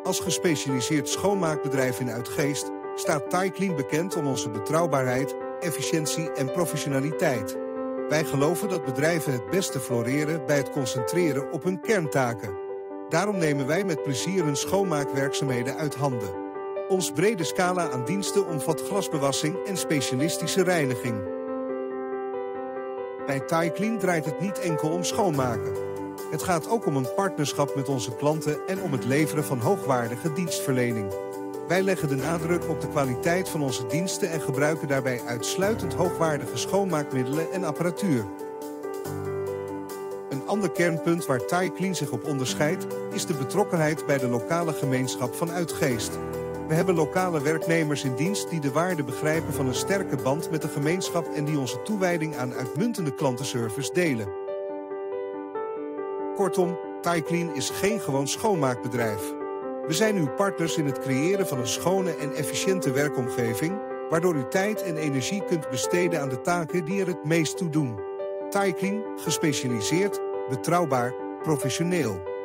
Als gespecialiseerd schoonmaakbedrijf in Uitgeest staat ThyClean bekend om onze betrouwbaarheid, efficiëntie en professionaliteit. Wij geloven dat bedrijven het beste floreren bij het concentreren op hun kerntaken. Daarom nemen wij met plezier hun schoonmaakwerkzaamheden uit handen. Ons brede scala aan diensten omvat glasbewassing en specialistische reiniging. Bij ThyClean draait het niet enkel om schoonmaken. Het gaat ook om een partnerschap met onze klanten en om het leveren van hoogwaardige dienstverlening. Wij leggen de nadruk op de kwaliteit van onze diensten en gebruiken daarbij uitsluitend hoogwaardige schoonmaakmiddelen en apparatuur. Een ander kernpunt waar ThyClean zich op onderscheidt is de betrokkenheid bij de lokale gemeenschap van Uitgeest. We hebben lokale werknemers in dienst die de waarde begrijpen van een sterke band met de gemeenschap en die onze toewijding aan uitmuntende klantenservice delen. Kortom, ThyClean is geen gewoon schoonmaakbedrijf. We zijn uw partners in het creëren van een schone en efficiënte werkomgeving, waardoor u tijd en energie kunt besteden aan de taken die er het meest toe doen. ThyClean, gespecialiseerd, betrouwbaar, professioneel.